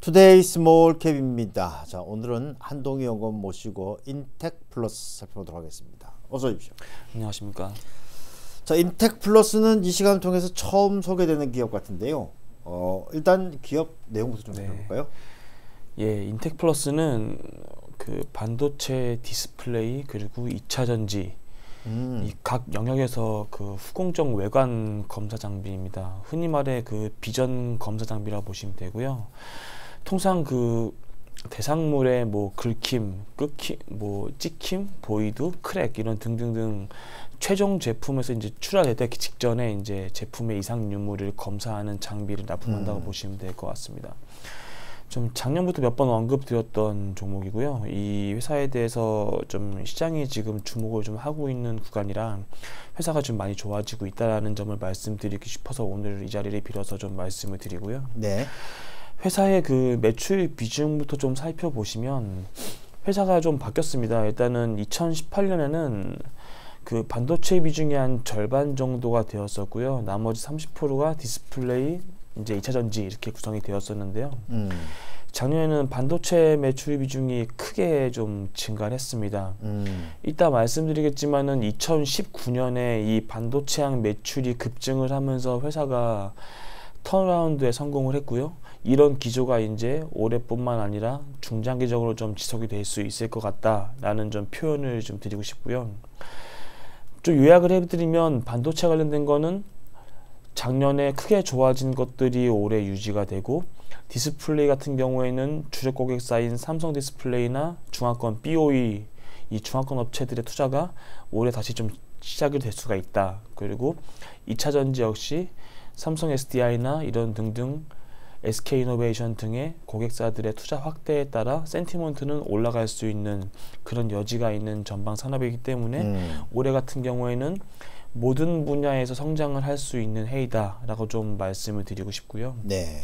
투데이 스몰캡입니다. 자, 오늘은 한동희 연구원 모시고 인텍플러스 살펴보도록 하겠습니다. 어서 오십시오. 안녕하십니까. 자, 인텍플러스는 이 시간을 통해서 처음 소개되는 기업 같은데요. 일단 기업 내용부터 좀 살펴볼까요? 예, 인텍플러스는 그 반도체 디스플레이 그리고 2차 전지 이 각 영역에서 그 후공정 외관 검사 장비입니다. 흔히 말해 그 비전 검사 장비라고 보시면 되고요. 통상 그 대상물의 뭐 긁힘, 끄킴, 뭐 찍힘, 보이드, 크랙 이런 등등등 최종 제품에서 이제 출하되기 직전에 이제 제품의 이상 유무를 검사하는 장비를 납품한다고 보시면 될 것 같습니다. 좀 작년부터 몇 번 언급드렸던 종목이고요. 이 회사에 대해서 좀 시장이 지금 주목을 좀 하고 있는 구간이라 회사가 좀 많이 좋아지고 있다는 점을 말씀드리고 싶어서 오늘 이 자리를 빌어서 좀 말씀을 드리고요. 네. 회사의 그 매출 비중부터 좀 살펴보시면 회사가 좀 바뀌었습니다. 일단은 2018년에는 그 반도체 비중이 한 절반 정도가 되었었고요. 나머지 30%가 디스플레이, 이제 2차 전지 이렇게 구성이 되었었는데요. 작년에는 반도체 매출 비중이 크게 좀 증가를 했습니다. 이따 말씀드리겠지만은 2019년에 이 반도체향 매출이 급증을 하면서 회사가 턴어라운드에 성공을 했고요. 이런 기조가 이제 올해뿐만 아니라 중장기적으로 좀 지속이 될 수 있을 것 같다라는 좀 표현을 좀 드리고 싶고요. 좀 요약을 해드리면 반도체 관련된 거는 작년에 크게 좋아진 것들이 올해 유지가 되고, 디스플레이 같은 경우에는 주력 고객사인 삼성 디스플레이나 중화권 BOE 이 중화권 업체들의 투자가 올해 다시 좀 시작이 될 수가 있다. 그리고 2차 전지 역시 삼성 SDI나 이런 등등 SK이노베이션 등의 고객사들의 투자 확대에 따라 센티먼트는 올라갈 수 있는 그런 여지가 있는 전방 산업이기 때문에 올해 같은 경우에는 모든 분야에서 성장을 할 수 있는 해이다라고 좀 말씀을 드리고 싶고요. 네.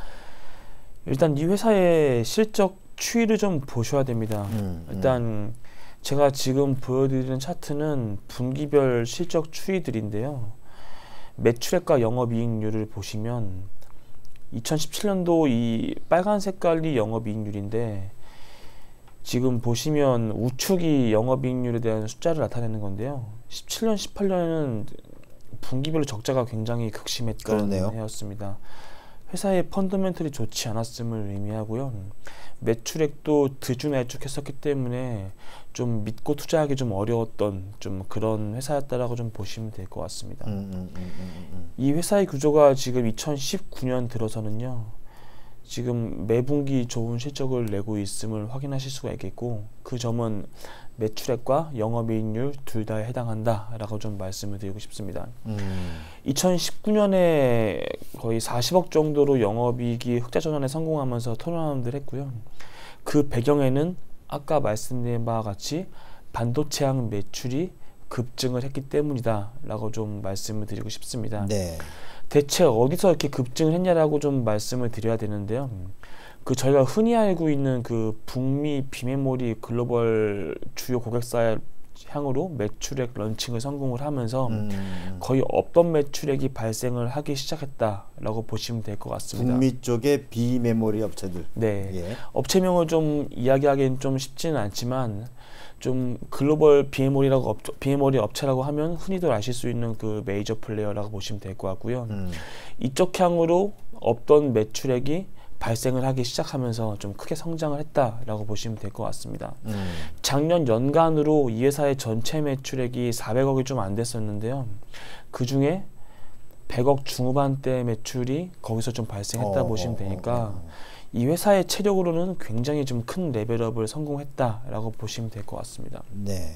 일단 이 회사의 실적 추이를 좀 보셔야 됩니다. 일단 제가 지금 보여드리는 차트는 분기별 실적 추이들인데요. 매출액과 영업이익률을 보시면 2017년도 이 빨간 색깔이 영업이익률인데, 지금 보시면 우측이 영업이익률에 대한 숫자를 나타내는 건데요. 17년, 18년에는 분기별로 적자가 굉장히 극심했던 해였습니다. 회사의 펀더멘털이 좋지 않았음을 의미하고요. 매출액도 들쭉날쭉했었기 때문에 좀 믿고 투자하기 좀 어려웠던 좀 그런 회사였다라고 좀 보시면 될 것 같습니다. 이 회사의 구조가 지금 2019년 들어서는요, 지금 매분기 좋은 실적을 내고 있음을 확인하실 수가 있겠고, 그 점은 매출액과 영업이익률 둘 다에 해당한다라고 좀 말씀을 드리고 싶습니다. 2019년에 거의 40억 정도로 영업이익이 흑자 전환에 성공하면서 턴어라운드를 했고요. 그 배경에는 아까 말씀드린 바와 같이 반도체향 매출이 급증을 했기 때문이다라고 좀 말씀을 드리고 싶습니다. 네. 대체 어디서 이렇게 급증을 했냐라고 좀 말씀을 드려야 되는데요. 그 저희가 흔히 알고 있는 그 북미 비메모리 글로벌 주요 고객사 향으로 매출액 런칭을 성공을 하면서 거의 없던 매출액이 발생을 하기 시작했다라고 보시면 될 것 같습니다. 북미 쪽의 비메모리 업체들. 네. 예. 업체명을 좀 이야기하기는 좀 쉽지는 않지만, 좀 글로벌 비메모리 업체라고 하면 흔히들 아실 수 있는 그 메이저 플레이어라고 보시면 될 것 같고요. 이쪽 향으로 없던 매출액이 발생을 하기 시작하면서 좀 크게 성장을 했다라고 보시면 될 것 같습니다. 작년 연간으로 이 회사의 전체 매출액이 400억이 좀 안 됐었는데요. 그 중에 100억 중후반대 매출이 거기서 좀 발생했다 보시면 되니까 이 회사의 체력으로는 굉장히 좀 큰 레벨업을 성공했다라고 보시면 될 것 같습니다. 네.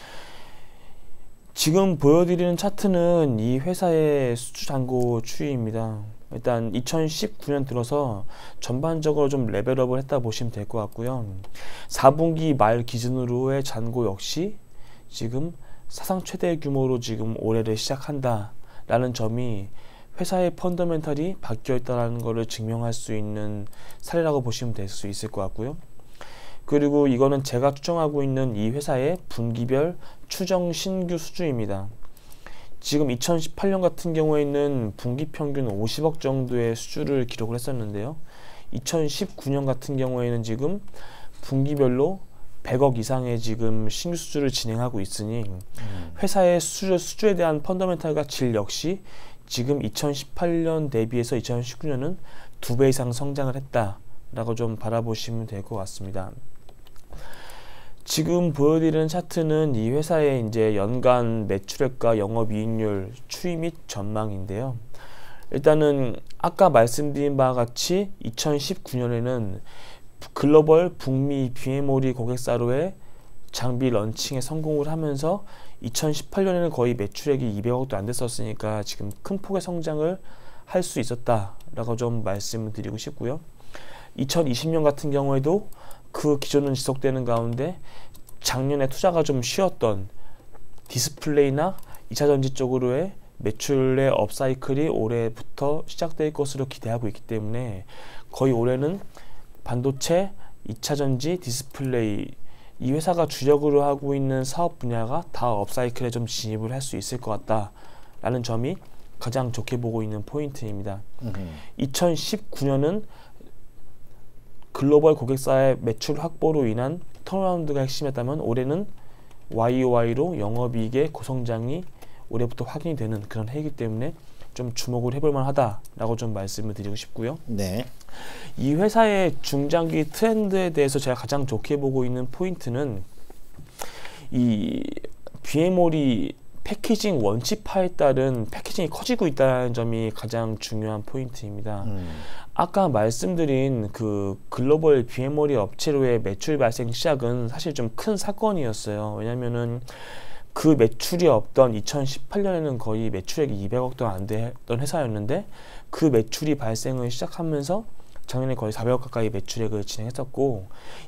지금 보여드리는 차트는 이 회사의 수주 잔고 추이입니다. 일단 2019년 들어서 전반적으로 좀 레벨업을 했다 보시면 될 것 같고요. 4분기 말 기준으로의 잔고 역시 지금 사상 최대 규모로 지금 올해를 시작한다라는 점이 회사의 펀더멘털이 바뀌어 있다는 것을 증명할 수 있는 사례라고 보시면 될 수 있을 것 같고요. 그리고 이거는 제가 추정하고 있는 이 회사의 분기별 추정 신규 수주입니다. 지금 2018년 같은 경우에는 분기 평균 50억 정도의 수주를 기록을 했었는데요. 2019년 같은 경우에는 지금 분기별로 100억 이상의 지금 신규 수주를 진행하고 있으니 회사의 수주에 대한 펀더멘탈과 질 역시 지금 2018년 대비해서 2019년은 2배 이상 성장을 했다라고 좀 바라보시면 될 것 같습니다. 지금 보여드리는 차트는 이 회사의 이제 연간 매출액과 영업이익률 추이 및 전망인데요. 일단은 아까 말씀드린 바와 같이 2019년에는 글로벌 북미 BMO리 고객사로의 장비 런칭에 성공을 하면서 2018년에는 거의 매출액이 200억도 안 됐었으니까 지금 큰 폭의 성장을 할 수 있었다라고 좀 말씀을 드리고 싶고요. 2020년 같은 경우에도 그 기조는 지속되는 가운데 작년에 투자가 좀 쉬었던 디스플레이나 2차전지 쪽으로의 매출의 업사이클이 올해부터 시작될 것으로 기대하고 있기 때문에 거의 올해는 반도체, 2차전지, 디스플레이 이 회사가 주력으로 하고 있는 사업 분야가 다 업사이클에 좀 진입을 할 수 있을 것 같다라는 점이 가장 좋게 보고 있는 포인트입니다. 2019년은 글로벌 고객사의 매출 확보로 인한 턴어라운드가 핵심이었다면 올해는 YOY로 영업이익의 고성장이 올해부터 확인이 되는 그런 해이기 때문에 좀 주목을 해볼 만하다라고 좀 말씀을 드리고 싶고요. 네. 이 회사의 중장기 트렌드에 대해서 제가 가장 좋게 보고 있는 포인트는 이 BMO리 패키징 원칙화에 따른 패키징이 커지고 있다는 점이 가장 중요한 포인트입니다. 아까 말씀드린 그 글로벌 BMO리 업체로의 매출 발생 시작은 사실 좀 큰 사건이었어요. 왜냐면은 그 매출이 없던 2018년에는 거의 매출액이 200억도 안 됐던 회사였는데 그 매출이 발생을 시작하면서 작년에 거의 400억 가까이 매출액을 진행했었고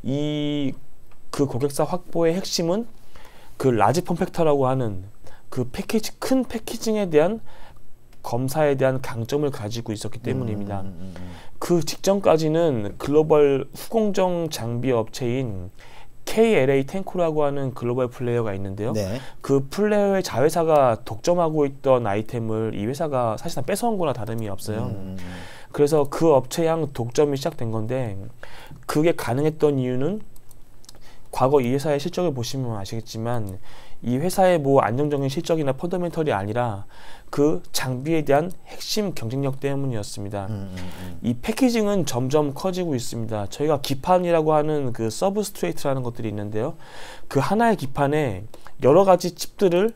그 고객사 확보의 핵심은 그 라지 폼팩터라고 하는 그 큰 패키징에 대한 검사에 대한 강점을 가지고 있었기 때문입니다. 그 직전까지는 글로벌 후공정 장비 업체인 KLA 텐코라고 하는 글로벌 플레이어가 있는데요. 네. 그 플레이어의 자회사가 독점하고 있던 아이템을 이 회사가 사실상 뺏어온 거나 다름이 없어요. 그래서 그 업체양 독점이 시작된 건데 그게 가능했던 이유는 과거 이 회사의 실적을 보시면 아시겠지만 이 회사의 뭐 안정적인 실적이나 펀더멘털이 아니라 그 장비에 대한 핵심 경쟁력 때문이었습니다. 이 패키징은 점점 커지고 있습니다. 저희가 기판이라고 하는 그 서브스트레이트라는 것들이 있는데요. 그 하나의 기판에 여러 가지 칩을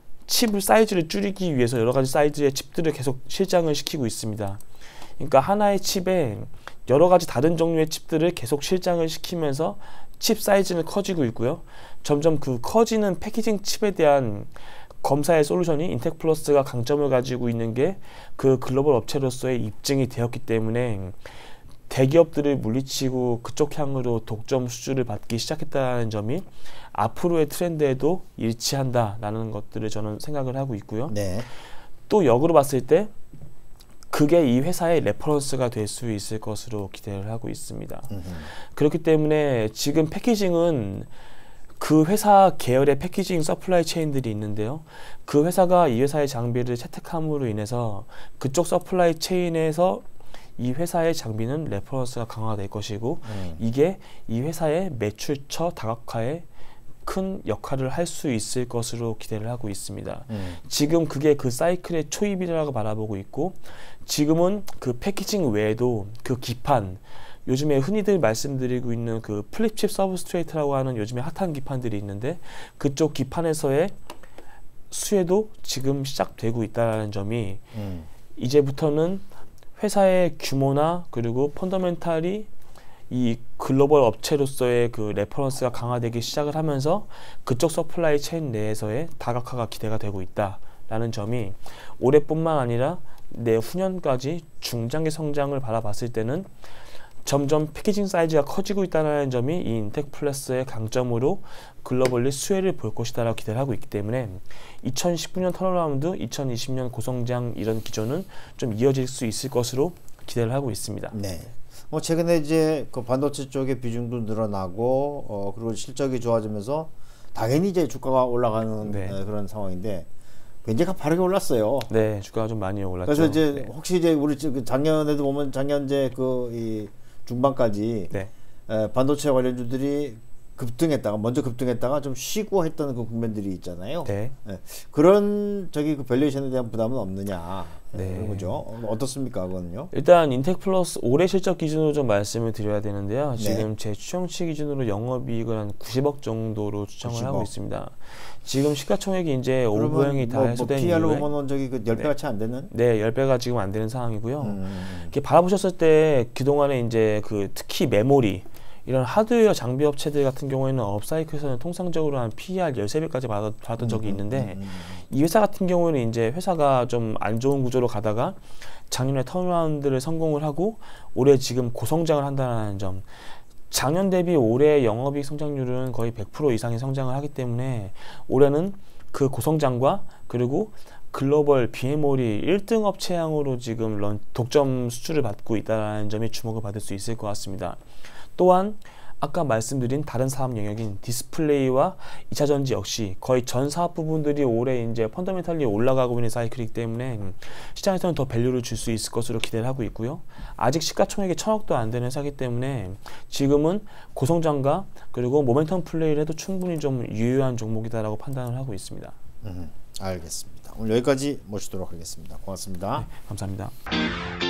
사이즈를 줄이기 위해서 여러 가지 사이즈의 칩들을 계속 실장을 시키고 있습니다. 그러니까 하나의 칩에 여러 가지 다른 종류의 칩들을 계속 실장을 시키면서 칩 사이즈는 커지고 있고요. 점점 그 커지는 패키징 칩에 대한 검사의 솔루션이 인텍플러스가 강점을 가지고 있는 게 그 글로벌 업체로서의 입증이 되었기 때문에 대기업들을 물리치고 그쪽 향으로 독점 수주를 받기 시작했다는 점이 앞으로의 트렌드에도 일치한다라는 것들을 저는 생각을 하고 있고요. 네. 또 역으로 봤을 때 그게 이 회사의 레퍼런스가 될 수 있을 것으로 기대를 하고 있습니다. 그렇기 때문에 지금 패키징은 그 회사 계열의 패키징 서플라이 체인들이 있는데요. 그 회사가 이 회사의 장비를 채택함으로 인해서 그쪽 서플라이 체인에서 이 회사의 장비는 레퍼런스가 강화될 것이고 이게 이 회사의 매출처 다각화에 큰 역할을 할 수 있을 것으로 기대를 하고 있습니다. 지금 그게 그 사이클의 초입이라고 바라보고 있고 지금은 그 패키징 외에도 그 기판 요즘에 흔히들 말씀드리고 있는 그 플립칩 서브스트레이트라고 하는 요즘에 핫한 기판들이 있는데 그쪽 기판에서의 수혜도 지금 시작되고 있다는 점이 이제부터는 회사의 규모나 그리고 펀더멘탈이 이 글로벌 업체로서의 그 레퍼런스가 강화되기 시작을 하면서 그쪽 서플라이 체인 내에서의 다각화가 기대가 되고 있다라는 점이 올해뿐만 아니라 내후년까지 중장기 성장을 바라봤을 때는 점점 패키징 사이즈가 커지고 있다는 점이 이 인텍플러스의 강점으로 글로벌리 수혜를 볼 것이다라고 기대를 하고 있기 때문에 2019년 턴어라운드, 2020년 고성장 이런 기조는 좀 이어질 수 있을 것으로 기대를 하고 있습니다. 네. 뭐 최근에 이제 그 반도체 쪽의 비중도 늘어나고 그리고 실적이 좋아지면서 당연히 이제 주가가 올라가는 그런 상황인데 굉장히 가파르게 올랐어요. 네, 주가가 좀 많이 올랐죠. 그래서 이제 네. 혹시 이제 우리 작년에도 보면 작년 이제 이 중반까지 네. 반도체 관련주들이 먼저 급등했다가 좀 쉬고 했던 그 국면들이 있잖아요. 네. 그런 그 밸류에이션에 대한 부담은 없느냐. 네. 그런 거죠. 어떻습니까, 그거는요? 일단 인텍플러스 올해 실적 기준으로 좀 말씀을 드려야 되는데요. 네. 지금 제 추정치 기준으로 영업이익을 한 90억 정도로 추정을 90억. 하고 있습니다. 지금 시가총액이 이제 오보행이 다 해소된 PR로 이후에 보면 그 10배가 채 안 되는? 네, 10배가 지금 안 되는 상황이고요. 이렇게 바라보셨을 때 그동안에 이제 특히 메모리 이런 하드웨어 장비 업체들 같은 경우에는 업사이클에서는 통상적으로 한 PER 13배까지 받았던 적이 있는데 이 회사 같은 경우에는 이제 회사가 좀 안 좋은 구조로 가다가 작년에 턴어라운드를 성공을 하고 올해 지금 고성장을 한다는 점, 작년 대비 올해 영업이익 성장률은 거의 100% 이상의 성장을 하기 때문에 올해는 그 고성장과 그리고 글로벌 비메모리 1등 업체향으로 지금 독점 수출을 받고 있다는 점이 주목을 받을 수 있을 것 같습니다. 또한 아까 말씀드린 다른 사업 영역인 디스플레이와 2차전지 역시 거의 전 사업 부분들이 올해 이제 펀더멘탈리 올라가고 있는 사이클이기 때문에 시장에서는 더 밸류를 줄 수 있을 것으로 기대를 하고 있고요. 아직 시가총액이 1000억도 안 되는 회사이기 때문에 지금은 고성장과 그리고 모멘텀 플레이를 해도 충분히 좀 유효한 종목이다라고 판단을 하고 있습니다. 알겠습니다. 오늘 여기까지 모시도록 하겠습니다. 고맙습니다. 네, 감사합니다.